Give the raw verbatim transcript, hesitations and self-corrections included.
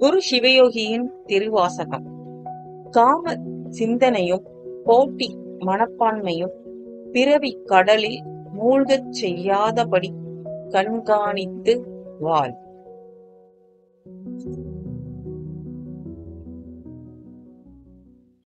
குரு சிவயோகியின் திருவாசகம். காம சிந்தனையும் போட்டி மனப்பான்மையும் பிறவி கடலில் மூழ்கச் செய்யாதபடி கண்காணித்து வாழ்.